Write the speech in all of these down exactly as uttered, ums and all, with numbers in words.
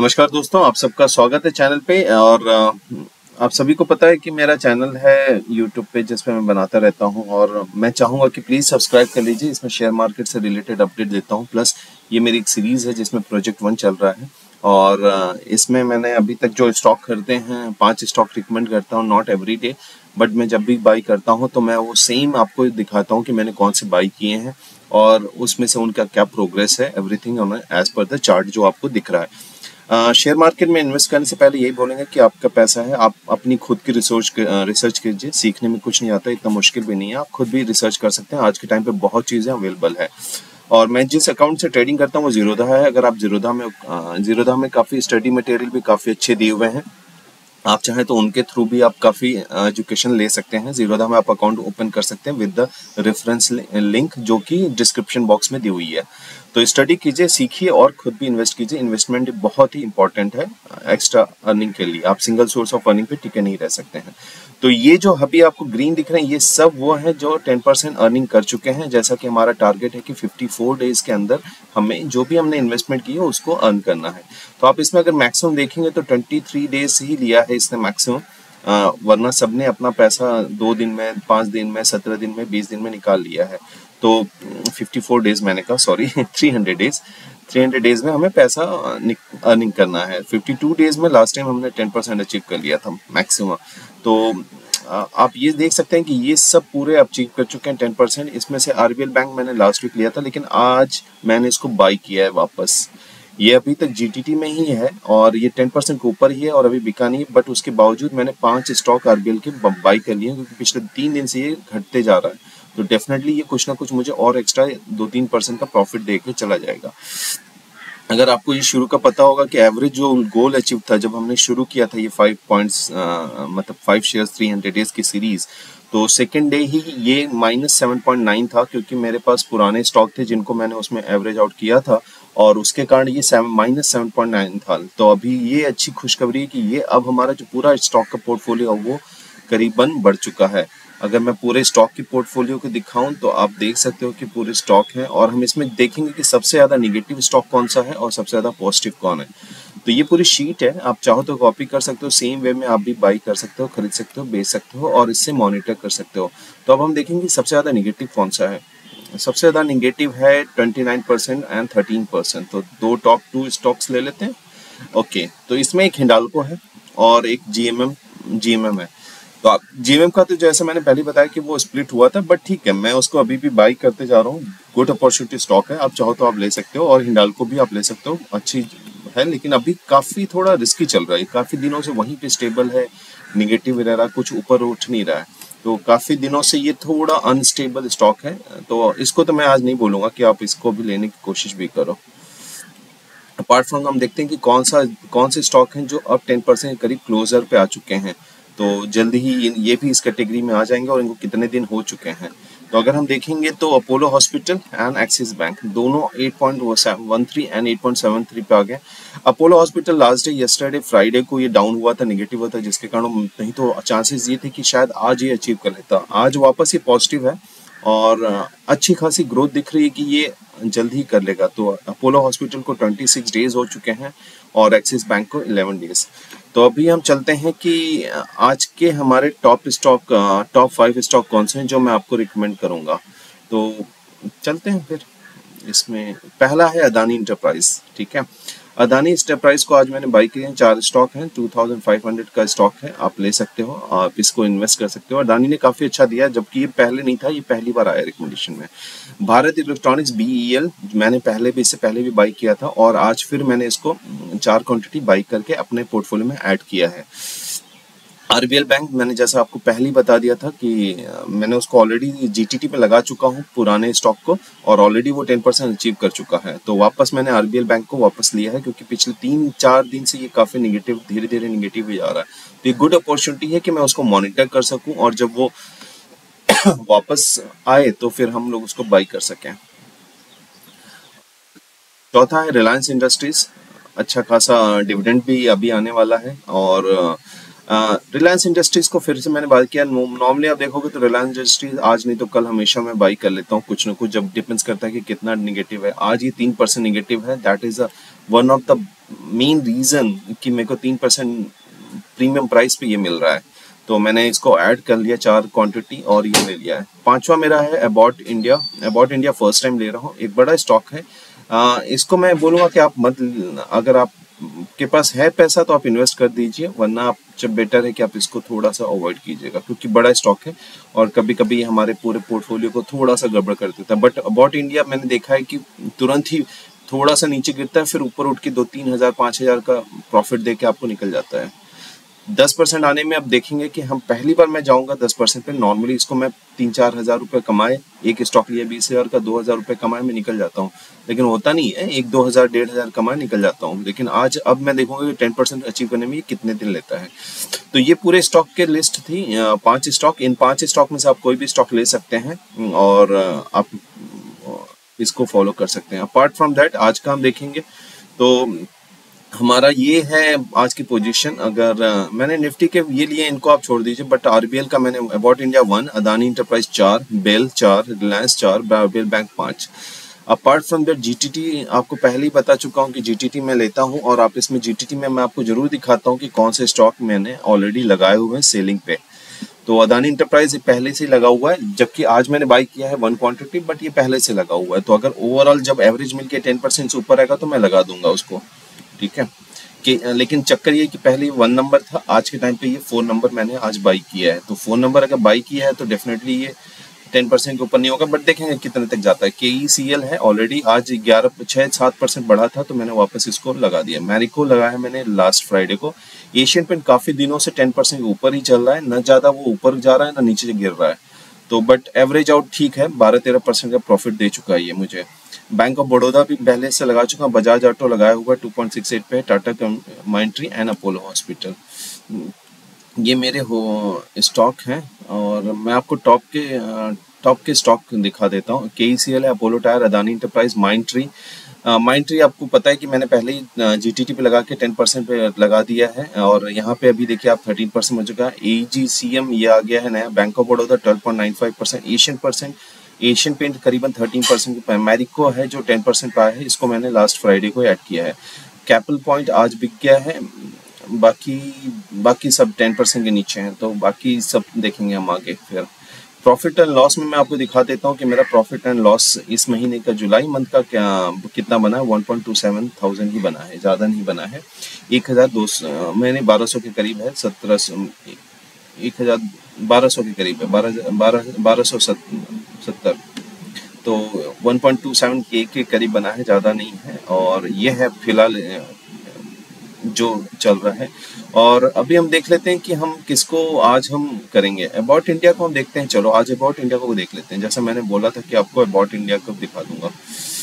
नमस्कार दोस्तों, आप सबका स्वागत है चैनल पे। और अ, आप सभी को पता है कि मेरा चैनल है यूट्यूब पे जिस पे मैं बनाता रहता हूं, और मैं चाहूँगा कि प्लीज़ सब्सक्राइब कर लीजिए। इसमें शेयर मार्केट से रिलेटेड अपडेट देता हूं, प्लस ये मेरी एक सीरीज़ है जिसमें प्रोजेक्ट वन चल रहा है। और अ, इसमें मैंने अभी तक जो स्टॉक खरीदे हैं, पाँच स्टॉक रिकमेंड करता हूँ, नॉट एवरी डे, बट मैं जब भी बाई करता हूँ तो मैं वो सेम आपको दिखाता हूँ कि मैंने कौन से बाई किए हैं और उसमें से उनका क्या प्रोग्रेस है। एवरीथिंग हमें एज पर द चार्ट जो आपको दिख रहा है। शेयर मार्केट में इन्वेस्ट करने से पहले यही बोलेंगे कि आपका पैसा है, आप अपनी खुद की रिसर्च रिसर्च कीजिए। सीखने में कुछ नहीं आता, इतना मुश्किल भी नहीं है, आप खुद भी रिसर्च कर सकते हैं। आज के टाइम पे बहुत चीज़ें अवेलेबल है। और मैं जिस अकाउंट से ट्रेडिंग करता हूँ वो जीरोधा है। अगर आप जीरोधा में जीरोधा में काफ़ी स्टडी मटेरियल भी काफ़ी अच्छे दिए हुए हैं, आप चाहें तो उनके थ्रू भी आप काफ़ी एजुकेशन ले सकते हैं। जीरोधा में आप अकाउंट ओपन कर सकते हैं विद द रेफरेंस लिंक जो कि डिस्क्रिप्शन बॉक्स में दी हुई है। तो स्टडी कीजिए, सीखिए और खुद भी इन्वेस्ट कीजिए। इन्वेस्टमेंट बहुत ही इंपॉर्टेंट है एक्स्ट्रा अर्निंग के लिए। आप सिंगल सोर्स ऑफ अर्निंग पे टिके नहीं रह सकते हैं। तो ये जो अभी आपको ग्रीन दिख रहे हैं, ये सब वो हैं जो टेन परसेंट अर्निंग कर चुके हैं। जैसा कि हमारा टारगेट है कि फिफ्टी फोर डेज के अंदर हमें जो भी हमने इन्वेस्टमेंट की है उसको अर्न करना है। तो आप इसमें अगर मैक्सिमम देखेंगे तो ट्वेंटी थ्री डेज ही लिया है इसने मैक्सिमम, वरना सबने अपना पैसा दो दिन में, पाँच दिन में, सत्रह दिन में, बीस दिन में निकाल लिया है। तो फिफ्टी फोर डेज मैंने कहा, sorry three hundred days three hundred days में हमें पैसा अर्निंग करना है। फिफ्टी टू डेज में लास्ट टाइम हमने टेन परसेंट अचीव कर लिया था मैक्सिमम। तो आप ये देख सकते हैं कि ये सब पूरे अचीव कर चुके हैं टेन परसेंट। इसमें से आरबीएल बैंक मैंने लास्ट वीक लिया था, लेकिन आज मैंने इसको बाई किया है वापस। ये अभी तक जीटीटी में ही है और ये टेन परसेंट के ऊपर ही है और अभी बिका नहीं, बट उसके बावजूद मैंने पांच स्टॉक आरबीएल के बाई कर लिए, क्योंकि पिछले तीन दिन से ये घटते जा रहा है। तो डेफिनेटली ये कुछ ना कुछ मुझे और एक्स्ट्रा दो तीन परसेंट का प्रॉफिट दे के चला जाएगा। अगर आपको ये शुरू का पता होगा कि एवरेज जो गोल अचीव था जब हमने शुरू किया था ये फाइव पॉइंट्स मतलब five shares three hundred days की सीरीज, तो सेकेंड डे ही ये माइनस सेवन पॉइंट नाइन था, क्योंकि मेरे पास पुराने स्टॉक थे जिनको मैंने उसमें एवरेज आउट किया था और उसके कारण ये seven minus seven point nine था। तो अभी ये अच्छी खुशखबरी है कि ये अब हमारा जो पूरा स्टॉक का पोर्टफोलियो है वो करीबन बढ़ चुका है। अगर मैं पूरे स्टॉक की पोर्टफोलियो को दिखाऊं तो आप देख सकते हो कि पूरे स्टॉक है, और हम इसमें देखेंगे कि सबसे ज़्यादा निगेटिव स्टॉक कौन सा है और सबसे ज़्यादा पॉजिटिव कौन है। तो ये पूरी शीट है, आप चाहो तो कॉपी कर सकते हो, सेम वे में आप भी बाई कर सकते हो, खरीद सकते हो, बेच सकते हो और इससे मॉनिटर कर सकते हो। तो अब हम देखेंगे सबसे ज़्यादा निगेटिव कौन सा है। सबसे ज़्यादा निगेटिव है twenty nine percent and thirteen percent. तो दो टॉप टू स्टॉक्स ले लेते हैं। ओके, तो इसमें एक हिंडाल्को है और एक जीएमएम जीएमएम है। तो आप जीएमएम का तो जैसे मैंने पहले बताया कि वो स्प्लिट हुआ था, बट ठीक है, मैं उसको अभी भी बाई करते जा रहा हूँ। गुड अपॉर्चुनिटी स्टॉक है, आप चाहो तो आप ले सकते हो, और हिंडाल्को भी आप ले सकते हो, अच्छी है, लेकिन अभी काफ़ी थोड़ा रिस्की चल रहा है। काफ़ी दिनों से वहीं पे स्टेबल है, निगेटिव वगैरह कुछ ऊपर उठ नहीं रहा है, तो काफ़ी दिनों से ये थोड़ा अनस्टेबल स्टॉक है। तो इसको तो मैं आज नहीं बोलूँगा कि आप इसको भी लेने की कोशिश भी करो। अपार्ट फ्रॉम हम देखते हैं कि कौन सा कौन से स्टॉक हैं जो अब टेन परसेंट करीब क्लोजर पे आ चुके हैं। तो जल्दी ही ये भी इस कैटेगरी में आ जाएंगे और इनको कितने दिन हो चुके हैं। तो अगर हम देखेंगे तो Apollo hospital and Axis bank दोनों eight point one three and eight point seven three पे आ गए। Apollo hospital last day yesterday Friday को ये डाउन हुआ था, नेगेटिव हुआ था, जिसके कारण नहीं तो चांसेस ये थे कि शायद आज ये अचीव कर लेता। आज वापस ये पॉजिटिव है और अच्छी खासी ग्रोथ दिख रही है कि ये जल्द ही कर लेगा। तो अपोलो हॉस्पिटल को ट्वेंटी सिक्स डेज हो चुके हैं और एक्सिस बैंक को इलेवन डेज। तो अभी हम चलते हैं कि आज के हमारे top stock top five stock कौन से हैं जो मैं आपको रिकमेंड करूंगा। तो चलते हैं फिर। इसमें पहला है अदानी इंटरप्राइज। ठीक है, अदानी इंटरप्राइज को आज मैंने बाई किए हैं। चार स्टॉक हैं, टू थाउजेंड फाइव हंड्रेड का स्टॉक है, आप ले सकते हो, आप इसको इन्वेस्ट कर सकते हो। अदानी ने काफ़ी अच्छा दिया, जबकि ये पहले नहीं था, ये पहली बार आया रिकमेंडेशन में। भारत इलेक्ट्रॉनिक्स बीईएल मैंने पहले भी इससे पहले भी बाई किया था और आज फिर मैंने इसको चार क्वांटिटी बाई करके अपने पोर्टफोलियो में ऐड किया है। आरबीएल बैंक मैंने जैसा आपको पहले ही बता दिया था कि मैंने उसको ऑलरेडी जीटीटी पे लगा चुका हूँ पुराने स्टॉक को, और ऑलरेडी वो टेन परसेंट अचीव कर चुका है। तो वापस मैंने आरबीएल बैंक को वापस लिया है, क्योंकि पिछले तीन चार दिन से ये काफ़ी निगेटिव, धीरे धीरे निगेटिव ही जा रहा है। तो ये गुड अपॉर्चुनिटी है कि मैं उसको मॉनिटर कर सकूँ और जब वो वापस आए तो फिर हम लोग उसको बाई कर सकें। चौथा है रिलायंस इंडस्ट्रीज। अच्छा खासा डिविडेंड भी अभी आने वाला है, और रिलायंस इंडस्ट्रीज को फिर से मैंने बात किया। नॉर्मली आप देखोगे तो रिलायंस इंडस्ट्रीज आज नहीं तो कल हमेशा मैं बाई कर लेता हूँ, कुछ ना कुछ, जब डिपेंड्स करता है कि कितना निगेटिव है। आज ये तीन परसेंट निगेटिव है, that is one of the main reason कि मेरे को तीन परसेंट प्रीमियम प्राइस पे ये मिल रहा है, तो मैंने इसको ऐड कर लिया चार क्वांटिटी और ये ले लिया है। पांचवा मेरा है about India. About India first time ले रहा हूँ, एक बड़ा स्टॉक है। आ, इसको मैं बोलूँगा कि आप मत, अगर आप के पास है पैसा तो आप इन्वेस्ट कर दीजिए, वरना आप जब बेटर है कि आप इसको थोड़ा सा अवॉइड कीजिएगा, क्योंकि बड़ा स्टॉक है और कभी कभी हमारे पूरे पोर्टफोलियो को थोड़ा सा गड़बड़ कर देता है। बट अबाउट इंडिया मैंने देखा है कि तुरंत ही थोड़ा सा नीचे गिरता है, फिर ऊपर उठ के दो तीन हजार पाँच हजार का प्रॉफिट दे के आपको निकल जाता है। दस परसेंट आने में अब देखेंगे कि हम पहली बार मैं जाऊंगा दस परसेंट पे। नॉर्मली इसको मैं तीन चार हजार रुपये कमाए, एक स्टॉक लिया बीस हजार का, दो हजार रुपये कमाए मैं निकल जाता हूँ, लेकिन होता नहीं है, एक दो हजार डेढ़ हजार कमाए निकल जाता हूँ। लेकिन आज अब मैं देखूंगा कि टेन परसेंट अचीव करने में ये कितने दिन लेता है। तो ये पूरे स्टॉक के लिस्ट थी, पांच स्टॉक। इन पांच स्टॉक में से आप कोई भी स्टॉक ले सकते हैं और आप इसको फॉलो कर सकते हैं। अपार्ट फ्रॉम दैट आज का हम देखेंगे तो हमारा ये है आज की पोजीशन। अगर आ, मैंने निफ्टी के ये लिए, इनको आप छोड़ दीजिए, बट आरबीएल का मैंने about India one, Adani enterprise चार, बेल चार, रिलायंस चार, आरबीएल बैंक पाँच। अपार्ट फ्रॉम दैट जीटीटी आपको पहले ही बता चुका हूँ कि जीटीटी मैं लेता हूँ, और आप इसमें जीटीटी में मैं आपको जरूर दिखाता हूँ कि कौन से स्टॉक मैंने ऑलरेडी लगाए हुए हैं सेलिंग पे। तो अदानी इंटरप्राइज पहले से लगा हुआ है, जबकि आज मैंने बाई किया है वन क्वांटिटी, बट ये पहले से लगा हुआ है। तो अगर ओवरऑल जब एवरेज मिलके टेन परसेंट से ऊपर आएगा तो मैं लगा दूंगा उसको, ठीक है। कि लेकिन चक्कर ये कि पहले वन नंबर था, आज के टाइम पे ये फोर नंबर मैंने आज बाई किया है। तो फोर नंबर अगर बाई किया है तो डेफिनेटली ये टेन परसेंट के ऊपर नहीं होगा, बट देखेंगे कितने तक जाता है। के ई सी एल है ऑलरेडी आज ग्यारह छः सात परसेंट बढ़ा था, तो मैंने वापस इसको लगा दिया। मैरिको लगाया मैंने लास्ट फ्राइडे को। एशियन पेंट काफी दिनों से टेन परसेंट के ऊपर ही चल रहा है, न ज्यादा वो ऊपर जा रहा है ना नीचे गिर रहा है, तो बट एवरेज आउट ठीक है, बारह तेरह परसेंट का प्रॉफिट दे चुका है ये मुझे। बैंक ऑफ बड़ौदा भी पहले से लगा चुका, बजाज ऑटो लगाया हुआ टू पॉइंट सिक्स एट पे, टाटा माइंट्री एंड अपोलो हॉस्पिटल। ये मेरे हो स्टॉक हैं, और मैं आपको टॉप के टॉप के स्टॉक दिखा देता हूँ। के ई सी एल है, अपोलो टायर, अदानी इंटरप्राइज, माइंट्री। माइंट्री आपको पता है कि मैंने पहले ही जीटीटी पे लगा के टेन परसेंट पे लगा दिया है, और यहाँ पे अभी देखिए आप थर्टीन परसेंट हो चुका है। ए जी सी एम ये आ गया है नया, bank of Baroda twelve point nine five percent, Asian percent Asian paint करीबन थर्टीन परसेंट पे, मैरिको है जो टेन परसेंट पाया है, इसको मैंने लास्ट फ्राइडे को ऐड किया है। कैपिटल पॉइंट आज बिक गया है, बाकी बाकी सब टेन परसेंट के नीचे हैं, तो बाकी सब देखेंगे हम आगे। फिर प्रॉफिट एंड लॉस में मैं आपको दिखा देता हूँ कि मेरा प्रॉफिट एंड लॉस इस महीने का जुलाई मंथ का क्या कितना बना है। One point two seven thousand ही बना है, ज़्यादा नहीं बना है। एक हज़ार दो सौ मैंने बारह सौ के करीब है, सत्रह सौ एक हज़ार बारह सौ के करीब है, बारह बारह बारह सौ सत्तर, तो वन पॉइंट टू सेवन के के करीब बना है, ज़्यादा नहीं है। और ये है फिलहाल जो चल रहा है। और अभी हम देख लेते हैं कि हम किसको आज हम करेंगे। अबाउट इंडिया को हम देखते हैं, चलो आज अबाउट इंडिया को देख लेते हैं। जैसा मैंने बोला था कि आपको अबाउट इंडिया को दिखा दूंगा।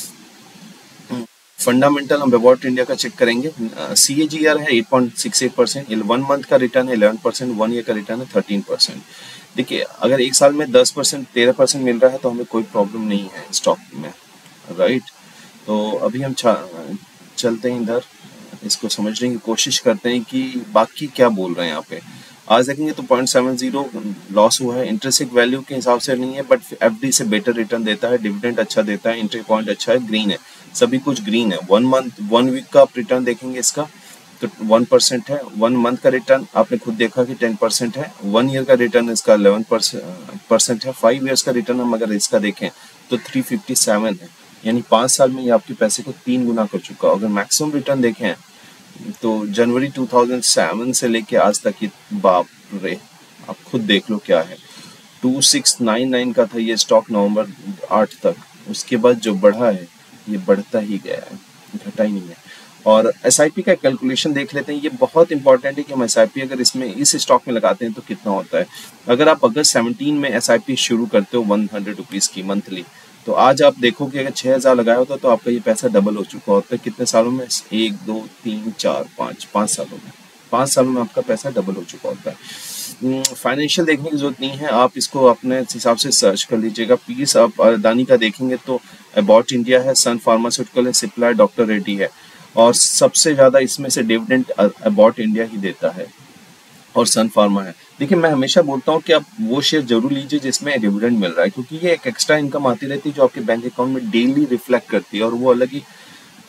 फंडामेंटल हम अबाउट इंडिया का चेक करेंगे। सी ए जी आर है eight point six eight percent, one month का रिटर्न है इलेवन परसेंट, वन ईयर का रिटर्न है थर्टीन परसेंट। देखिए अगर एक साल में दस परसेंट तेरह परसेंट मिल रहा है तो हमें कोई प्रॉब्लम नहीं है स्टॉक में, राइट। तो अभी हम चलते हैं इधर, इसको समझने की कोशिश करते हैं कि बाकी क्या बोल रहे हैं यहाँ पे। आज देखेंगे तो पॉइंट सेवन जीरो लॉस हुआ है, इंटरेस्ट वैल्यू के हिसाब से नहीं है, बट एफडी से बेटर रिटर्न देता है, डिविडेंड अच्छा देता है, एंट्री पॉइंट अच्छा है, ग्रीन है, सभी कुछ ग्रीन है। वन मंथ वन वीक का आप रिटर्न देखेंगे इसका तो वन परसेंट है, वन मंथ का रिटर्न आपने खुद देखा कि टेन परसेंट है, वन ईयर का रिटर्न इसका इलेवन परसेंट है, फाइव ईयर्स का रिटर्न हम अगर इसका देखें तो थ्री फिफ्टी सेवन है, यानी पाँच साल में ये आपके पैसे को तीन गुना कर चुका। अगर मैक्सिमम रिटर्न देखें तो जनवरी टू थाउजेंड सेवन से लेके आज तक ये बाप रे आप खुद देख लो क्या है। टू सिक्स नाइन नाइन का था ये स्टॉक नवंबर आठ तक, उसके बाद जो बढ़ा है ये बढ़ता ही गया है, घटा ही नहीं है। और एस आई पी का कैलकुलेशन देख लेते हैं, ये बहुत इंपॉर्टेंट है कि हम एस आई पी अगर इसमें इस स्टॉक में लगाते हैं तो कितना होता है। अगर आप अगस्त सेवनटीन में एस आई पी शुरू करते हो वन हंड्रेड रुपीज़ की मंथली, तो आज आप देखो कि अगर छः हज़ार लगाया होता तो आपका ये पैसा डबल हो चुका होता है। कितने सालों में? एक दो तीन चार पाँच पाँच सालों में पाँच सालों में आपका पैसा डबल हो चुका होता है। फाइनेंशियल देखने की जरूरत नहीं है, आप इसको अपने हिसाब से सर्च कर लीजिएगा। प्लीज आप अदानी का देखेंगे तो अबाउट इंडिया है, सन फार्मास्यूटिकल है, सिप्ला, डॉक्टर रेड्डी है, और सबसे ज्यादा इसमें से डिविडेंड अबाउट इंडिया ही देता है और सन फार्मा है। देखिए मैं हमेशा बोलता हूँ कि आप वो शेयर जरूर लीजिए जिसमें डिविडेंड मिल रहा है, क्योंकि ये एक एक्स्ट्रा इनकम आती रहती है जो आपके बैंक अकाउंट में डेली रिफ्लेक्ट करती है, और वो अलग ही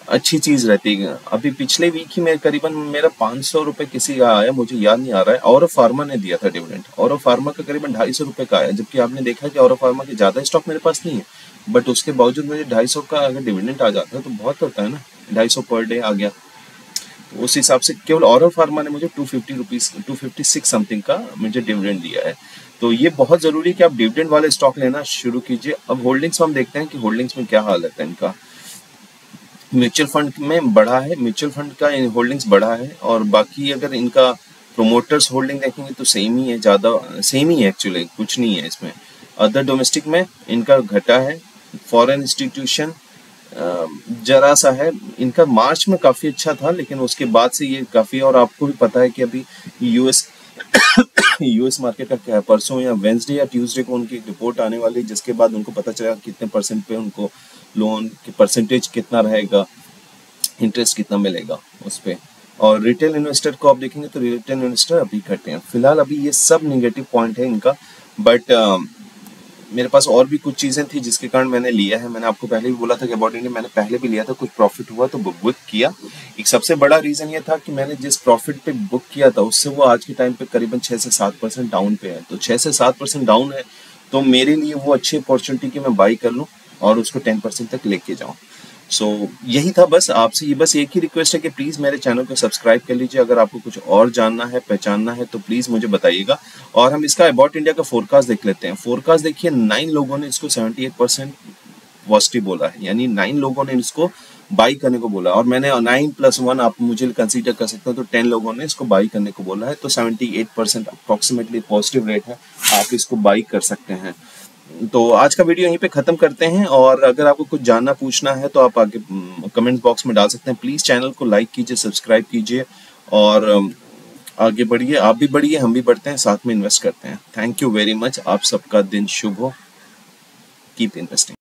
अच्छी चीज रहती है। अभी पिछले वीक ही मैं करीबन मेरा पाँच सौ रुपए किसी का आया, मुझे याद नहीं आ रहा है, और फार्मा ने दिया था डिविडेंड, और फार्मा का करीबन ढाई सौ रुपए का आया, जबकि आपने देखा कि और फार्मा के ज्यादा स्टॉक मेरे पास नहीं है, बट उसके बावजूद मुझे ढाई सौ का अगर डिविडेंड आ जाता है तो बहुत होता है ना, ढाई सौ पर डे आ गया। तो उस हिसाब से केवल और फार्मा ने मुझे two fifty rupees two fifty six something का मुझे डिविडेंड दिया है। तो ये बहुत जरूरी है कि आप डिविडेंड वाले स्टॉक लेना शुरू कीजिए। अब होल्डिंग्स में हम देखते हैं कि होल्डिंग्स में क्या हालत है इनका। म्यूचुअल फंड में बढ़ा है, म्यूचुअल फंड का होल्डिंग्स बढ़ा है, और बाकी अगर इनका प्रोमोटर्स होल्डिंग देखेंगे तो सेम ही है, ज़्यादा सेम ही है एक्चुअली, कुछ नहीं है इसमें। अदर डोमेस्टिक में इनका घटा है। फॉरेन इंस्टीट्यूशन जरा सा है, इनका मार्च में काफ़ी अच्छा था, लेकिन उसके बाद से ये काफ़ी, और आपको भी पता है कि अभी यूएस यूएस मार्केट का क्या है, परसों या वेंसडे या ट्यूसडे को उनकी रिपोर्ट आने वाली, जिसके बाद उनको पता चलेगा कितने परसेंट पे उनको लोन की परसेंटेज कितना रहेगा, इंटरेस्ट कितना मिलेगा उस पर। और रिटेल इन्वेस्टर को आप देखेंगे तो रिटेल इन्वेस्टर अभी घटे हैं फिलहाल। अभी ये सब निगेटिव पॉइंट है इनका, बट मेरे पास और भी कुछ चीज़ें थी जिसके कारण मैंने लिया है। मैंने आपको पहले भी बोला था कि अबाउट इंडिया मैंने पहले भी लिया था, कुछ प्रॉफिट हुआ तो बुक किया। एक सबसे बड़ा रीज़न ये था कि मैंने जिस प्रॉफिट पे बुक किया था उससे वो आज के टाइम पे करीबन छः से सात परसेंट डाउन पे है। तो छः से सात परसेंट डाउन है, तो मेरे लिए वो अच्छी अपॉर्चुनिटी कि मैं बाई कर लूँ और उसको टेन परसेंट तक लेके जाऊँ। सो so, यही था बस आपसे। ये बस एक ही रिक्वेस्ट है कि प्लीज़ मेरे चैनल को सब्सक्राइब कर लीजिए। अगर आपको कुछ और जानना है, पहचानना है, तो प्लीज़ मुझे बताइएगा। और हम इसका अबाउट इंडिया का फोरकास्ट देख लेते हैं। फोरकास्ट देखिए, नाइन लोगों ने इसको सेवेंटी एट परसेंट पॉजिटिव बोला है, यानी नाइन लोगों ने इसको बाई करने को बोला, और मैंने नाइन प्लस वन आप मुझे कंसीडर कर सकते हो, तो टेन लोगों ने इसको बाई करने को बोला है। तो seventy eight percent approximately positive rate है, आप इसको बाई कर सकते हैं। तो आज का वीडियो यहीं पे ख़त्म करते हैं, और अगर आपको कुछ जानना पूछना है तो आप आगे कमेंट बॉक्स में डाल सकते हैं। प्लीज़ चैनल को लाइक कीजिए, सब्सक्राइब कीजिए, और आगे बढ़िए। आप भी बढ़िए, हम भी बढ़ते हैं, साथ में इन्वेस्ट करते हैं। Thank you very much. आप सबका दिन शुभ हो। Keep investing.